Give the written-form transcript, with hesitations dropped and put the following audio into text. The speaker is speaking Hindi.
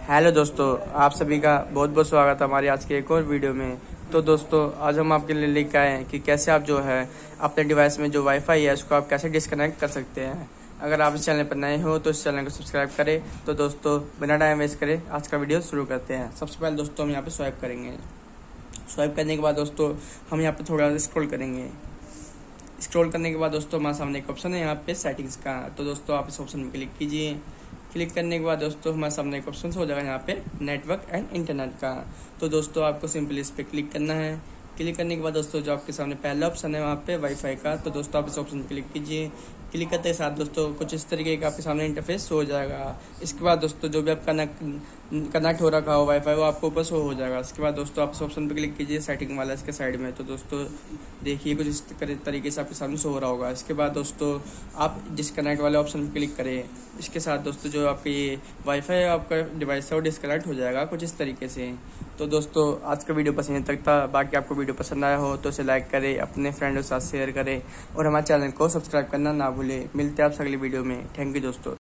हेलो दोस्तों, आप सभी का बहुत बहुत स्वागत है हमारी आज के एक और वीडियो में। तो दोस्तों, आज हम आपके लिए लेकर आए हैं कि कैसे आप जो है अपने डिवाइस में जो वाईफाई है उसको आप कैसे डिस्कनेक्ट कर सकते हैं। अगर आप इस चैनल पर नए हो तो इस चैनल को सब्सक्राइब करें। तो दोस्तों, बिना टाइम वेस्ट करें आज का वीडियो शुरू करते हैं। सबसे पहले दोस्तों हम यहाँ पे स्वाइप करेंगे। स्वाइप करने के बाद दोस्तों हम यहाँ पे थोड़ा स्क्रॉल करेंगे। स्क्रॉल करने के बाद दोस्तों हमारे सामने एक ऑप्शन है यहाँ पे सेटिंग्स का। तो दोस्तों आप इस ऑप्शन में क्लिक कीजिए। क्लिक करने के बाद दोस्तों हमारे सामने एक ऑप्शन हो जाएगा यहाँ पे नेटवर्क एंड इंटरनेट का। तो दोस्तों आपको सिंपली इस पर क्लिक करना है। क्लिक करने के बाद दोस्तों जो आपके सामने पहला ऑप्शन है वहाँ पे वाईफाई का, तो दोस्तों आप इस ऑप्शन पर क्लिक कीजिए। क्लिक करते साथ दोस्तों कुछ इस तरीके का आपके सामने इंटरफेस हो जाएगा। इसके बाद दोस्तों जो भी आप कनेक्ट हो रखा हो वाईफाई वो आपको ऊपर शो हो जाएगा। इसके बाद दोस्तों आप इस ऑप्शन पर क्लिक कीजिए सेटिंग वाला इसके साइड में। तो दोस्तों देखिए कुछ इस तरीके से आपके सामने शो हो रहा होगा। इसके बाद दोस्तों आप डिस्कनेक्ट वाले ऑप्शन पर क्लिक करें। इसके साथ दोस्तों जो आपके ये वाईफाई आपका डिवाइस है वो डिस्कनेक्ट हो जाएगा कुछ इस तरीके से। तो दोस्तों आज का वीडियो बस यहीं तक था। बाकी आपको वीडियो पसंद आया हो तो इसे लाइक करें, अपने फ्रेंडों के साथ शेयर करें और हमारे चैनल को सब्सक्राइब करना ना भूलें। मिलते हैं आपसे अगली वीडियो में। थैंक यू दोस्तों।